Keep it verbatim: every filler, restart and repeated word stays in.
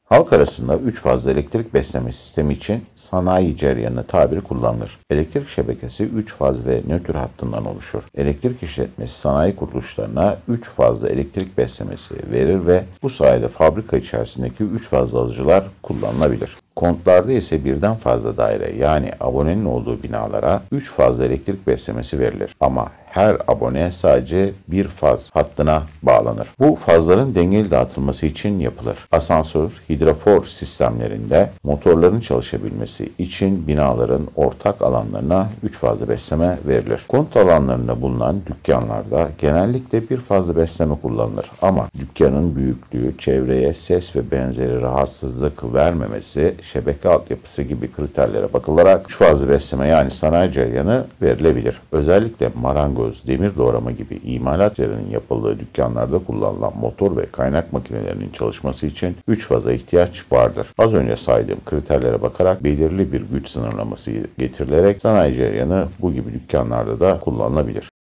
Halk arasında üç fazlı elektrik besleme sistemi için sanayi cereyanı tabiri kullanılır. Elektrik şebekesi üç faz ve nötr hattından oluşur. Elektrik işletmesi sanayi kuruluşlarına üç fazlı elektrik beslemesi verir ve bu sayede fabrika içerisindeki üç fazlı alıcılar kullanılabilir. Kontlarda ise birden fazla daire yani abonenin olduğu binalara üç fazlı elektrik beslemesi verilir. Ama her abone sadece bir faz hattına bağlanır. Bu fazların dengeli dağıtılması için yapılır. Asansör, hidrofor sistemlerinde motorların çalışabilmesi için binaların ortak alanlarına üç fazlı besleme verilir. Konut alanlarında bulunan dükkanlarda genellikle bir fazlı besleme kullanılır. Ama dükkanın büyüklüğü, çevreye ses ve benzeri rahatsızlık vermemesi, şebeke altyapısı gibi kriterlere bakılarak üç fazlı besleme yani sanayi cereyanı verilebilir. Özellikle marangoz, demir doğrama gibi imalat yerinin yapıldığı dükkanlarda kullanılan motor ve kaynak makinelerinin çalışması için üç faza ihtiyaç vardır. Az önce saydığım kriterlere bakarak belirli bir güç sınırlaması getirilerek sanayi cereyanı bu gibi dükkanlarda da kullanılabilir.